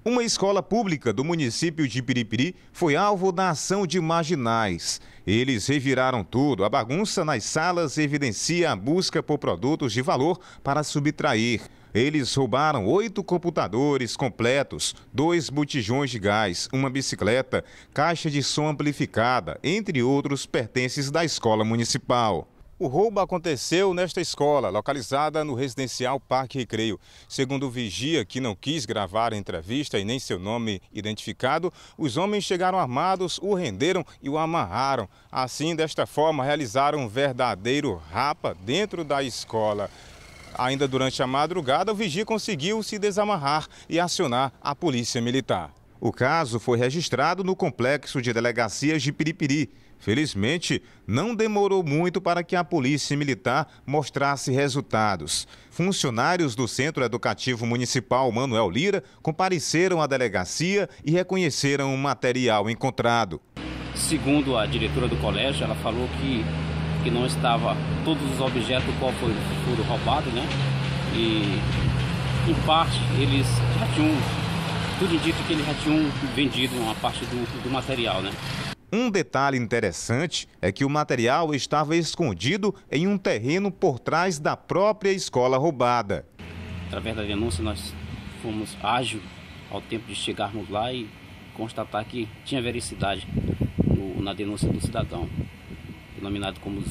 Uma escola pública do município de Piripiri foi alvo da ação de marginais. Eles reviraram tudo. A bagunça nas salas evidencia a busca por produtos de valor para subtrair. Eles roubaram 8 computadores completos, 2 botijões de gás, uma bicicleta, caixa de som amplificada, entre outros pertences da escola municipal. O roubo aconteceu nesta escola, localizada no residencial Parque Recreio. Segundo o vigia, que não quis gravar a entrevista e nem seu nome identificado, os homens chegaram armados, o renderam e o amarraram. Assim, desta forma, realizaram um verdadeiro rapa dentro da escola. Ainda durante a madrugada, o vigia conseguiu se desamarrar e acionar a polícia militar. O caso foi registrado no complexo de delegacias de Piripiri. Felizmente, não demorou muito para que a Polícia Militar mostrasse resultados. Funcionários do Centro Educativo Municipal Manuel Lira compareceram à delegacia e reconheceram o material encontrado. Segundo a diretora do colégio, ela falou que não estava todos os objetos qual foram roubados, né? E, em parte, eles já tinham, tudo indica que eles já tinham vendido uma parte do material, né? Um detalhe interessante é que o material estava escondido em um terreno por trás da própria escola roubada. Através da denúncia, nós fomos ágeis ao tempo de chegarmos lá e constatar que tinha veracidade na denúncia do cidadão, denominado como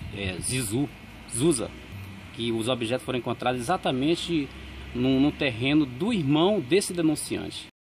Zuza, que os objetos foram encontrados exatamente no terreno do irmão desse denunciante.